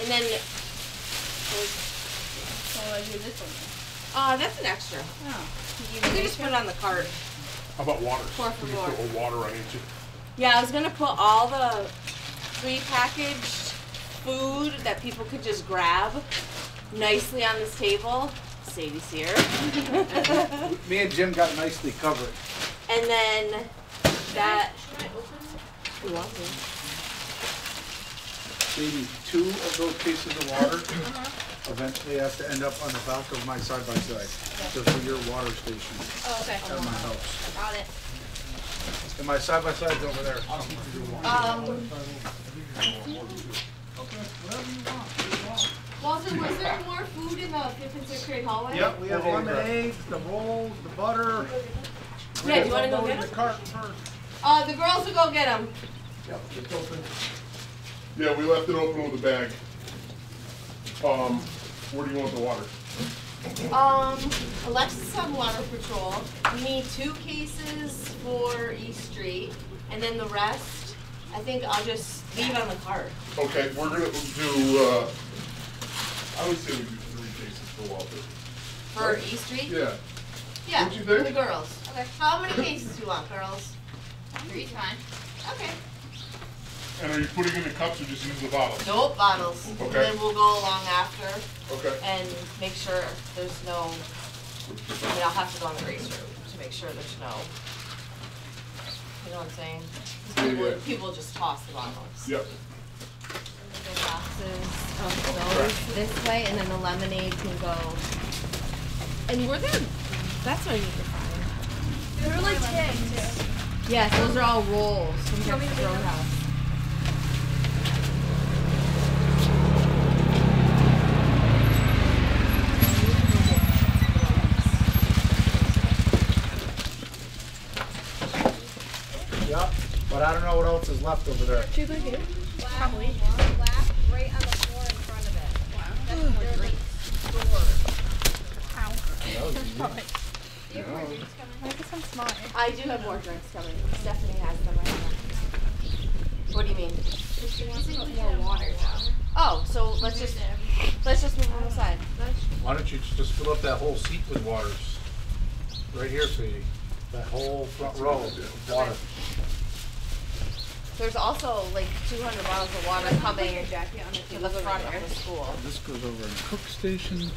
And then, so I do this one. that's an extra. Oh. You can just put it on the cart. How about waters? Pour Can for you more. put water on each? Yeah, I was gonna put all the pre-packaged food that people could just grab nicely on this table. Sadie's here. Me and Jim got nicely covered. And then that. You want me? Maybe 2 of those cases of water eventually have to end up on the back of my side-by-side. So for your water station Oh, okay. at my house. Got it. And my side-by-side's over there. Walter, was there more food in the 5th and 6th grade hallway? Yep, we have lemonades, the rolls, the butter. Yeah, do you want to go get The them? cart first. The girls will go get them. Yep, it's open. Yeah, we left it open with a bag. Where do you want the water? Alexis is on water patrol. We need 2 cases for East Street, and then the rest, I think I'll just leave it on the cart. Okay, we're gonna do, I would say we do 3 cases for Walter. For East Street? Yeah. Yeah, What'd you for think? the girls. Okay. How many cases do you want, girls? 3 times. Okay. And are you putting in the cups or just use the bottles? Nope, bottles. And Okay. then we'll go along after Okay. and make sure there's no, I mean, I'll have to go on the race route to make sure there's no, you know what I'm saying? 'Cause People, Yeah. people just toss the bottles. Yep. The boxes of those this way, and then the lemonade can go. And were there? That's what I need to find. They're like kids. Yes, those are all rolls from Texas Roadhouse. Yep, but I don't know what else is left over there. Should we do? Probably. Black right on the floor in front of it. Wow. That's their like store. Ow. Do you have more drinks coming? I guess I'm smart. I do have more drinks coming. Stephanie has them right now. What do you mean? She wants to put more water though. Oh, so let's just move on the side. Why don't you just fill up that whole seat with waters? Right here, sweetie. That whole front row of water. There's also like 200 bottles of water coming Your jacket on the to the front of the school. This goes over in the cook station.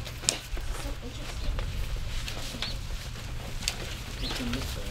What's in this side?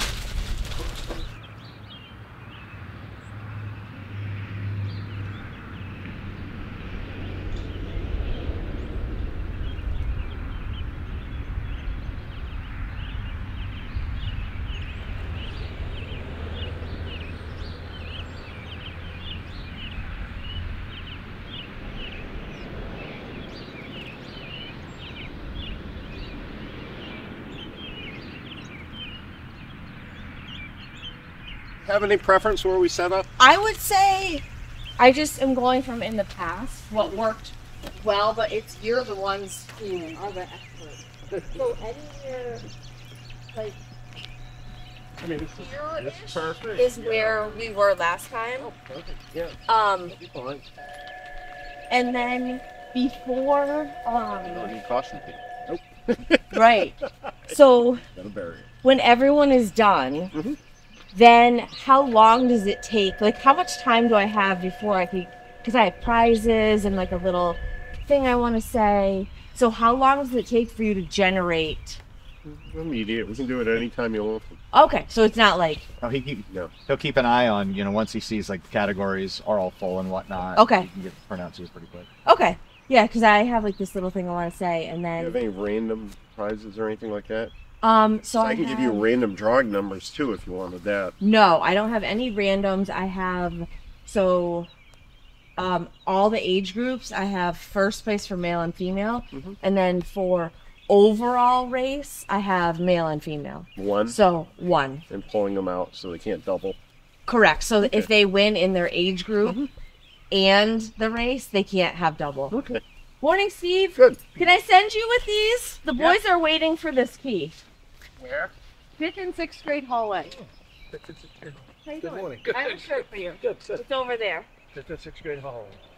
Have any preference where we set up? I would say I just am going from in the past what worked well, but you're the ones who are the experts. So anywhere like I mean, this is perfect. is where we were last time. Oh, perfect. Yeah. Um, Fine. and then before No need caution tape. Nope. right. So Got a barrier. when everyone is done, Mhm. then how long does it take? Like, how much time do I have before I can? Because I have prizes and like a little thing I want to say. So how long does it take for you to generate? Immediate. We can do it anytime you want. Okay, so it's not like Oh, No. he'll keep an eye on, once he sees like the categories are all full and whatnot. Okay. He can get the printouts to you pretty quick. okay, yeah, because I have like this little thing I want to say, and Do you have then any random prizes or anything like that? so I can give you random drawing numbers too if you wanted that. No, I don't have any randoms. I have all the age groups. I have first place for male and female, and then for overall race, I have male and female. One. So 1. And pulling them out so they can't double. Correct. So if they win in their age group and the race, they can't have double. Okay. Morning, Steve. Good. Can I send you with these? The boys are waiting for this key. Where? 5th and 6th grade hallway. How you Good doing? morning. I have a shirt for you. Good. It's over there. 5th and 6th grade hallway.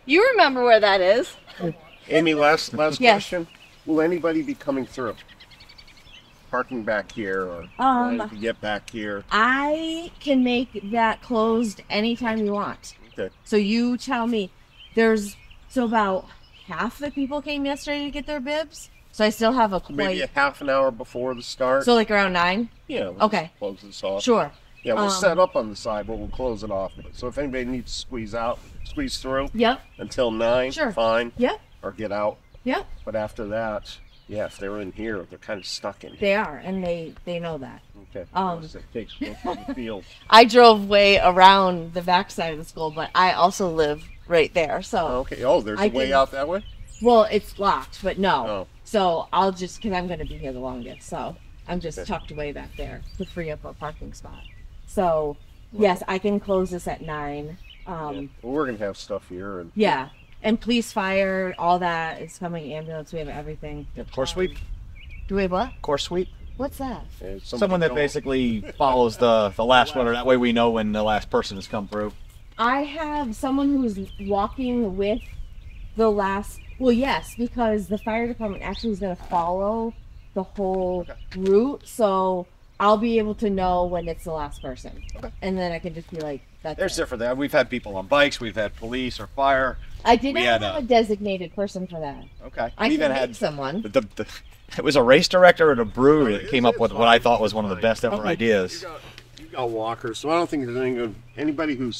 You remember where that is? Amy, last Yes. question. Will anybody be coming through? Parking back here or wanting to get back here? I can make that closed anytime you want. Okay. So you tell me. So about half the people came yesterday to get their bibs. So I still have a Maybe a quite. half an hour before the start. So like around 9? Yeah. We'll Okay. just close this off. Sure. Yeah, we'll set up on the side, but we'll close it off. So if anybody needs to squeeze through Yep. until 9, Sure. fine. Yep. Or get out. Yep. But after that, yeah, if they're in here, they're kind of stuck in here. They are, and they know that. Okay. It takes one from the field. I drove way around the backside of the school, but I also live right there. So Okay. Oh, there's I a way can- out that way? well, it's locked, but no. Oh. So I'll just because I'm going to be here the longest, so I'm just Okay. tucked away back there to free up a parking spot. So yes, I can close this at 9. Yeah. Well, we're going to have stuff here. And Yeah, and police, fire, all that is coming. Ambulance, we have everything. Yeah, course sweep. Do we have what? Course sweep. What's that? Someone that basically follows the last runner. That way we know when the last person has come through. I have someone who's walking with the last. Well, yes, because the fire department actually is going to follow the whole route, so I'll be able to know when it's the last person, and then I can just be like, "That's There's it." different. We've had people on bikes. We've had police or fire. I did we not had have a designated person for that. Okay. I We can even make had someone. it was a race director at a brewery that came up with what I thought was one of the best ever ideas. You got walkers, so I don't think there's anybody who's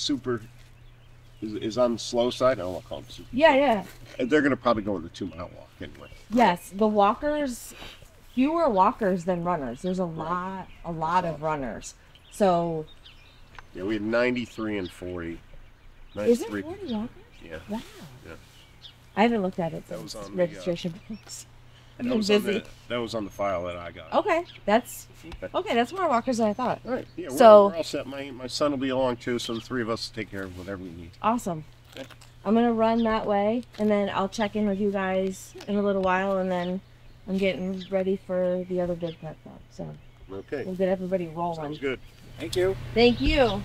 is on the slow side. I don't want to call them super. Yeah. They're going to probably go in the 2-mile walk anyway. Yes, the walkers, fewer walkers than runners. There's a lot of runners. So Yeah, we had 93 and 40. is it 93. 40 walkers? Yeah. Wow. Yeah. I haven't looked at it That since was on the, registration books. I've That been was, on busy. that was on the file that I got. Okay, that's more walkers than I thought. All right. Yeah, So- we're all set. My son will be along too, so the three of us will take care of whatever we need. Awesome. Okay. I'm gonna run that way, and then I'll check in with you guys in a little while, and then I'm getting ready for the other big pet club. So Okay. we'll get everybody rolling. Sounds good. Thank you. Thank you.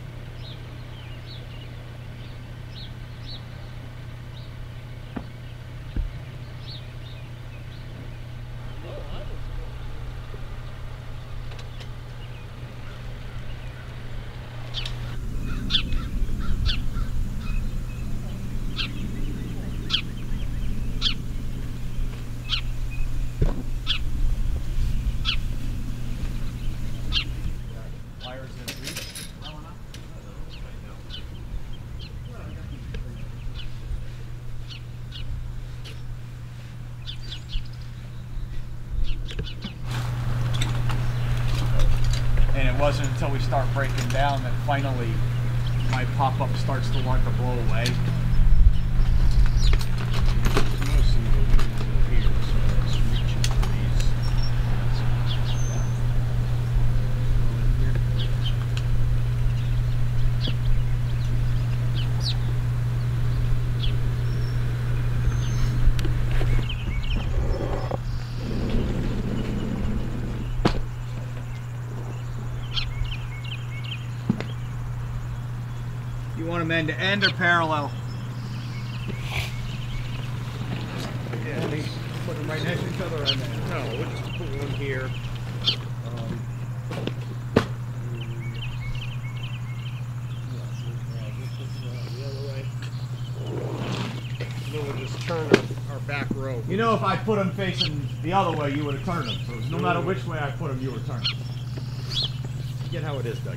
And it wasn't until we start breaking down that finally my pop-up starts to want to blow away. You want them end to end or parallel? Yeah, they put them right next to each other on that. No, we'll just put one here. The other way. And then we'll just turn our back row. You know, if I put them facing the other way, you would have turned them. So no matter which way I put them, you would turn them. You get how it is, Doug.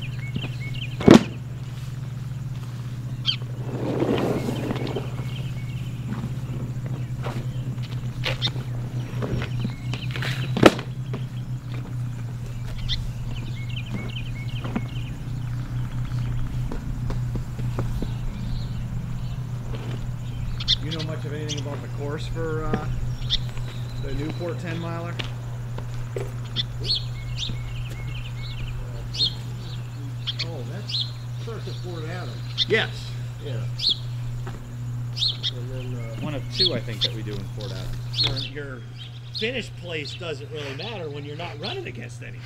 You know much of anything about the course for the Newport 10 miler? Oh, that starts at Fort Adams. Yes. Yeah. And then One of two, I think, that we do in Fort Adams. Your finish place doesn't really matter when you're not running against anything.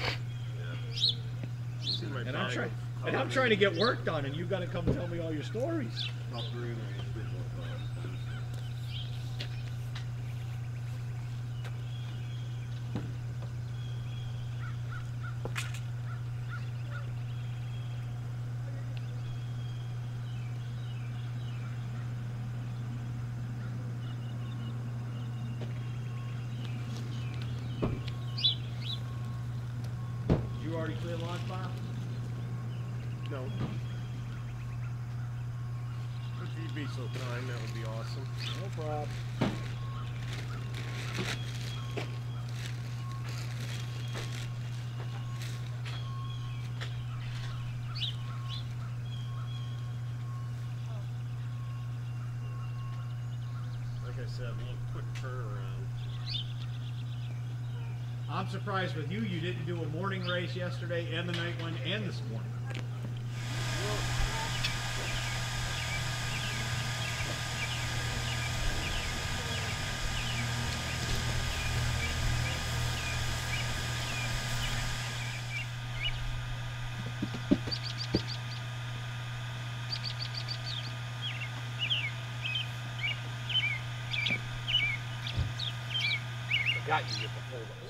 And I'm trying to get work done, and you got to come tell me all your stories. log file? No. If you'd be so kind, that would be awesome. No problem. Like I said, a little quick turnaround. I'm surprised with you, you didn't do a morning race yesterday and the night one and this morning. Got you with the hold up.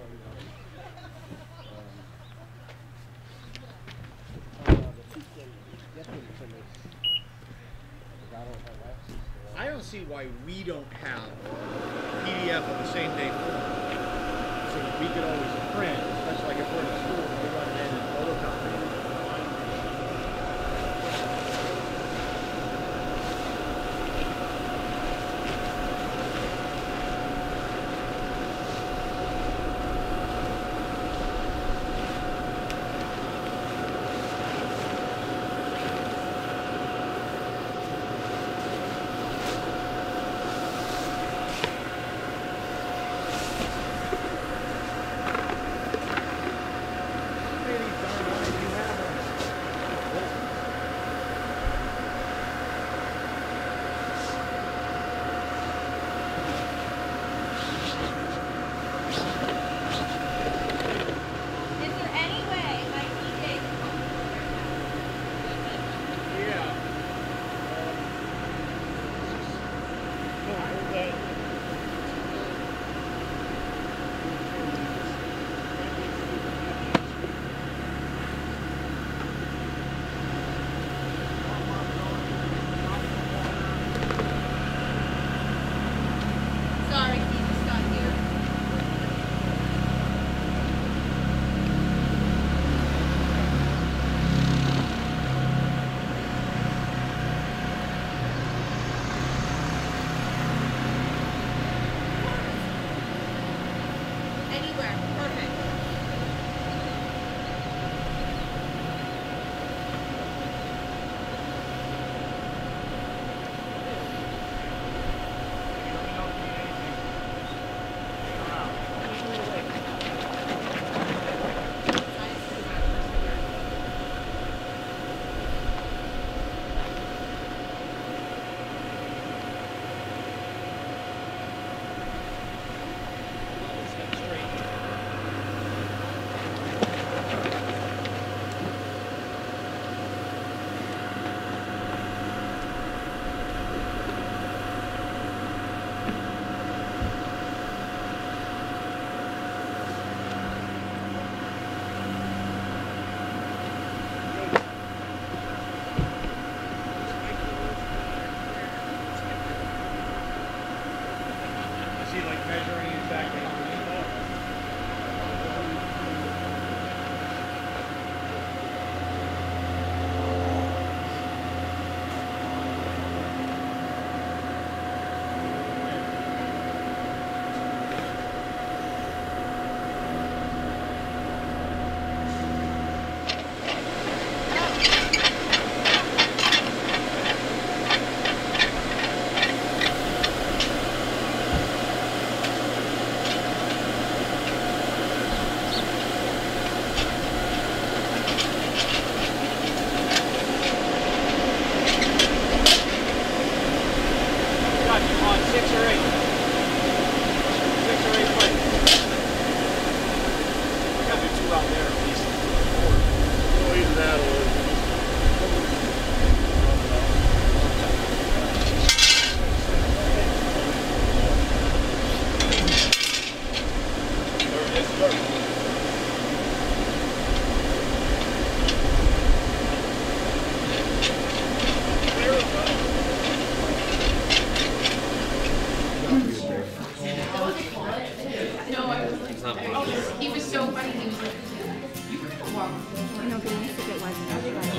I don't see why we don't have PDF of the same day form. So that we could always print, especially like if we're in a school and we run it in and photocopy it.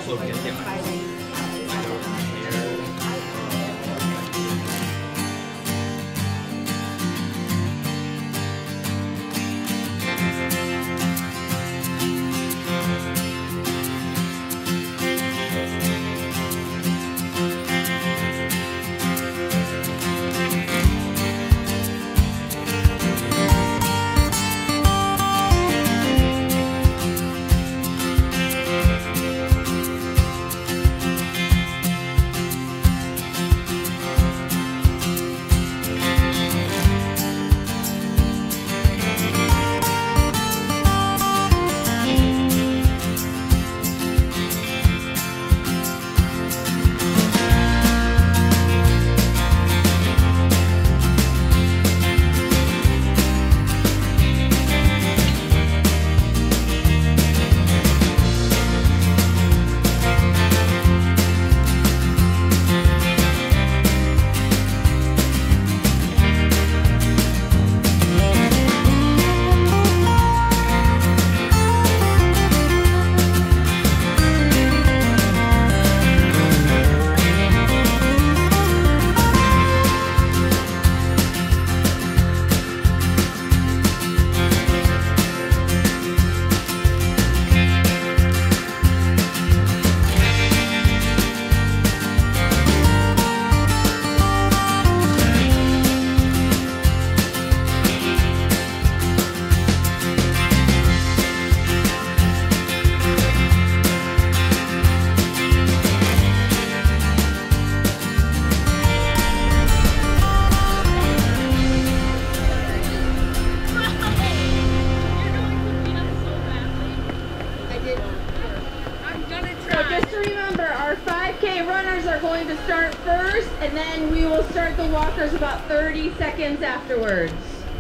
going to start first, and then we will start the walkers about 30 seconds afterwards.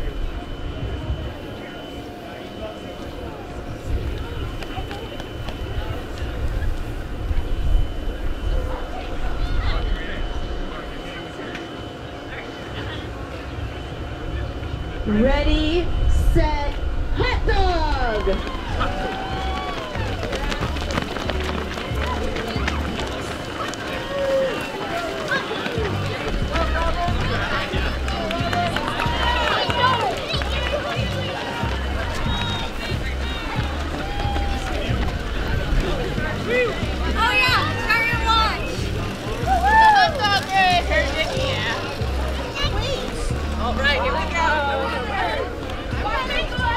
Ready, set, hot dog! Oh yeah, start your watch. Hot dog race. Yeah. All right, here we go.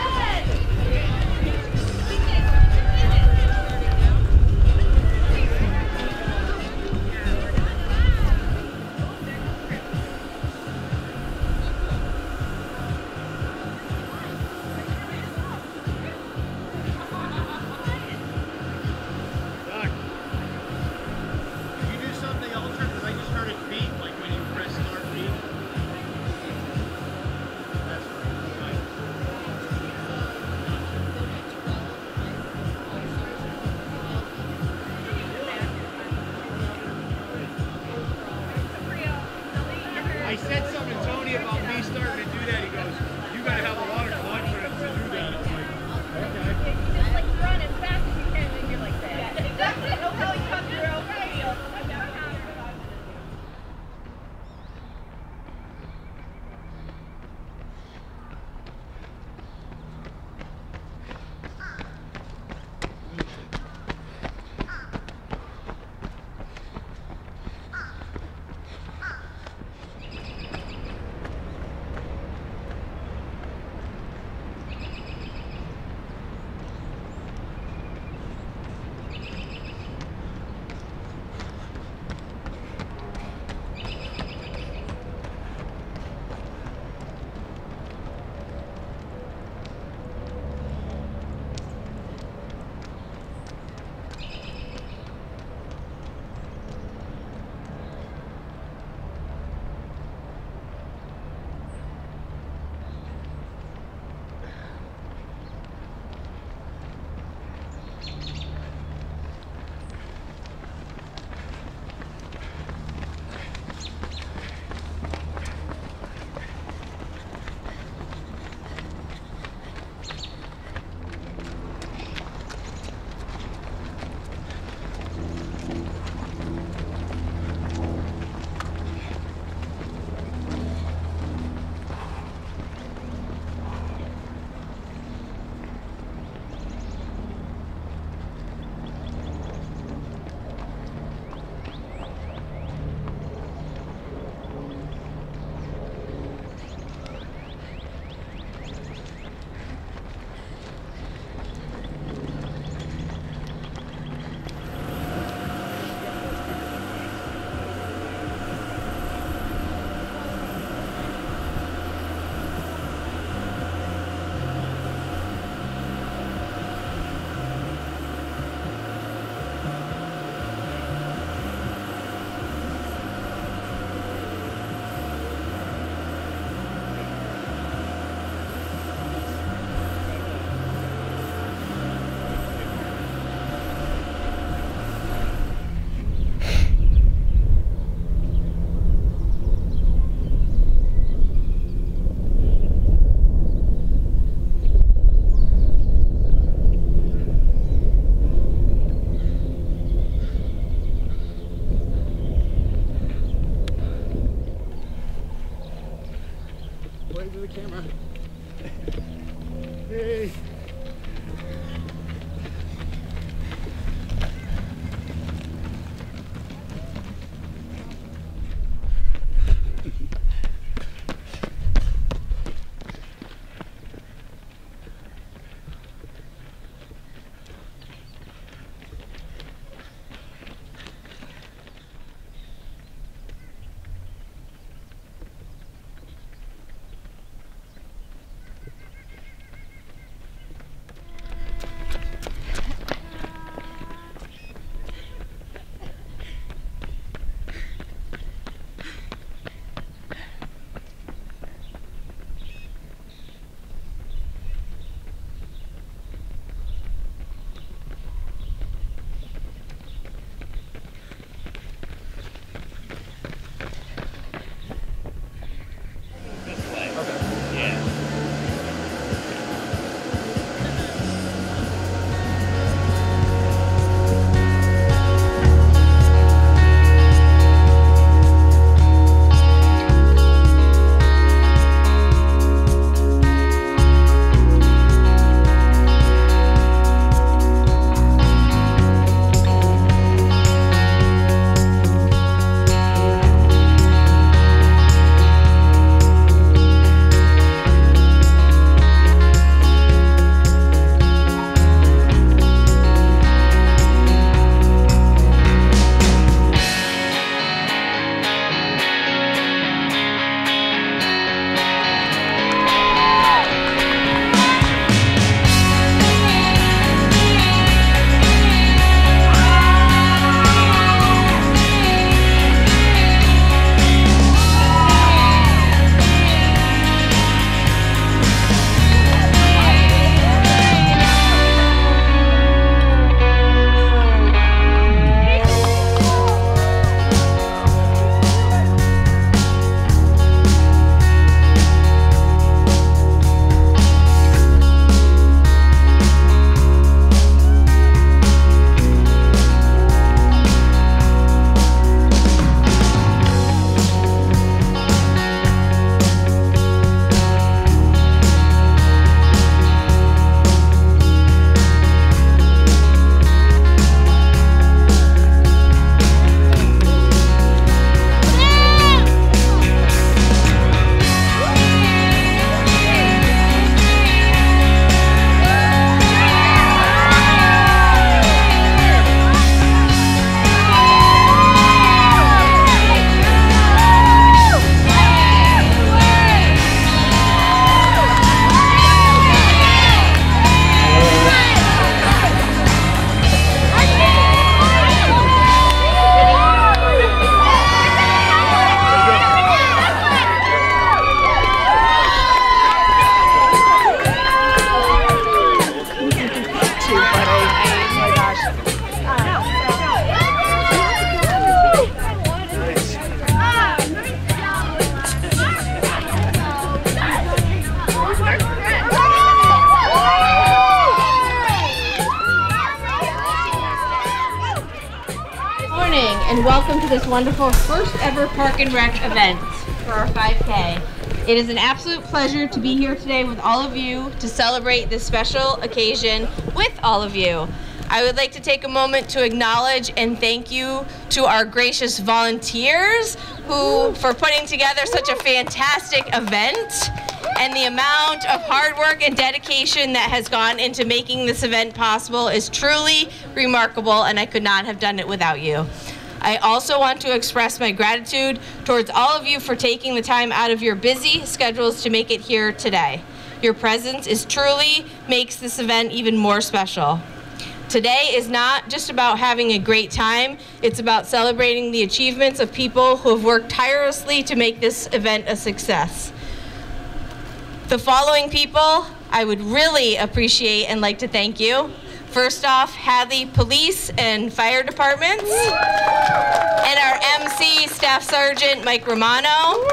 and welcome to this wonderful first ever Park and Rec event for our 5K. It is an absolute pleasure to be here today with all of you to celebrate this special occasion with all of you. I would like to take a moment to acknowledge and thank you to our gracious volunteers for putting together such a fantastic event, and the amount of hard work and dedication that has gone into making this event possible is truly remarkable, and I could not have done it without you. I also want to express my gratitude towards all of you for taking the time out of your busy schedules to make it here today. Your presence truly makes this event even more special. Today is not just about having a great time, it's about celebrating the achievements of people who have worked tirelessly to make this event a success. The following people I would really appreciate and like to thank you. First off, Hadley Police and Fire Departments, and our MC, Staff Sergeant Mike Romano.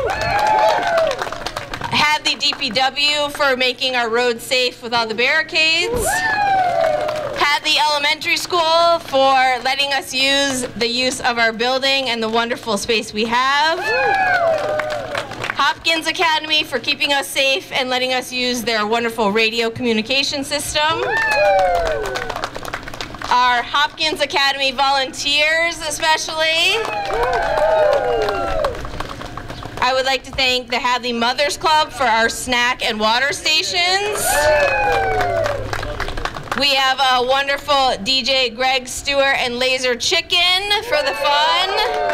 Hadley DPW for making our roads safe with all the barricades. Hadley Elementary School for letting us use of our building and the wonderful space we have. Hopkins Academy for keeping us safe and letting us use their wonderful radio communication system. Our Hopkins Academy volunteers especially. I would like to thank the Hadley Mothers Club for our snack and water stations. We have a wonderful DJ Greg Stewart and Laser Chicken for the fun.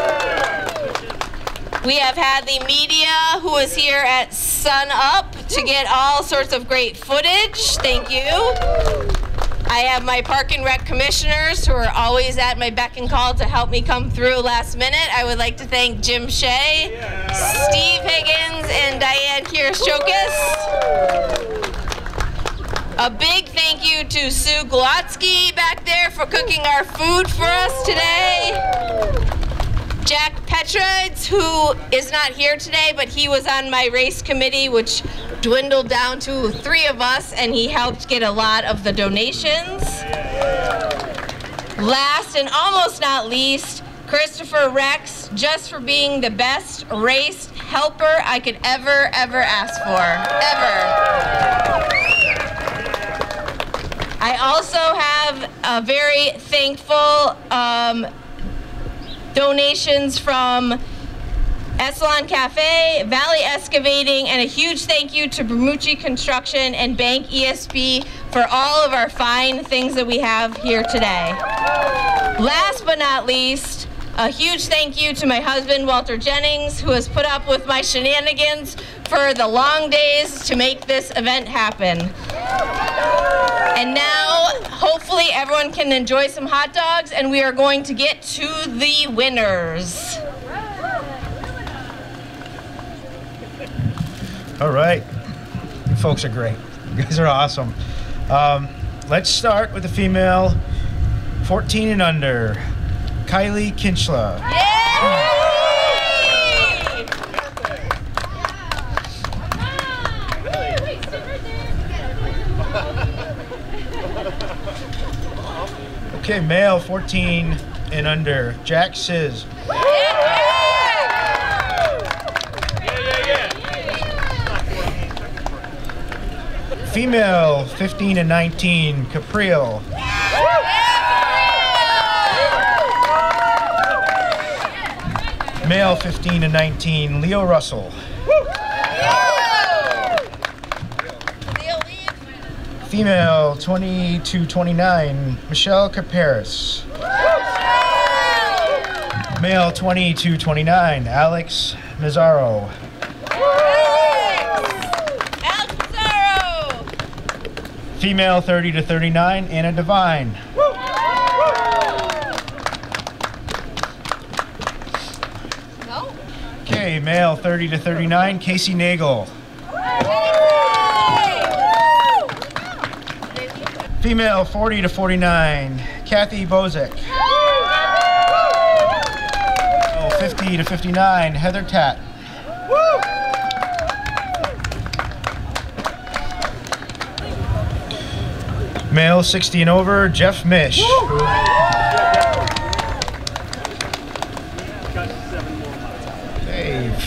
We have Hadley Media, who is here at Sun Up to get all sorts of great footage. Thank you. I have my Park and Rec commissioners who are always at my beck and call to help me come through last minute. I would like to thank Jim Shea, Steve Higgins, and Diane Kirschokis. A big thank you to Sue Glotsky back there for cooking our food for us today. Jack Petrides, who is not here today, but he was on my race committee, which dwindled down to 3 of us, and he helped get a lot of the donations. Last and almost not least, Christopher Rex, just for being the best race helper I could ever ask for, ever. I also have a very thankful donations from Essalon Cafe, Valley Excavating, and a huge thank you to Bermucci Construction and Bank ESB for all of our fine things that we have here today. Last but not least, a huge thank you to my husband, Walter Jennings, who has put up with my shenanigans for the long days to make this event happen. And now, hopefully everyone can enjoy some hot dogs, and we are going to get to the winners. All right, you folks are great. You guys are awesome. Let's start with the female 14 and under, Kylie Kinchla. Okay, male 14 and under, Jack Sizz. Female 15 and 19, Capriel. Male 15 and 19, Leo Russell. Female 20 to 29, Michelle Caparis. Male 20 to 29, Alex Mazzaro. Female 30 to 39, Anna Devine. Okay, male 30 to 39, Casey Nagel. Female 40 to 49, Kathy Bozek. Male 50 to 59, Heather Tat. Male 60 and over, Jeff Mish.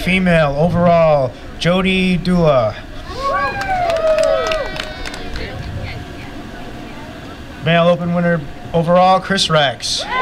female overall, Jody Dula. Male open winner overall, Chris Rex.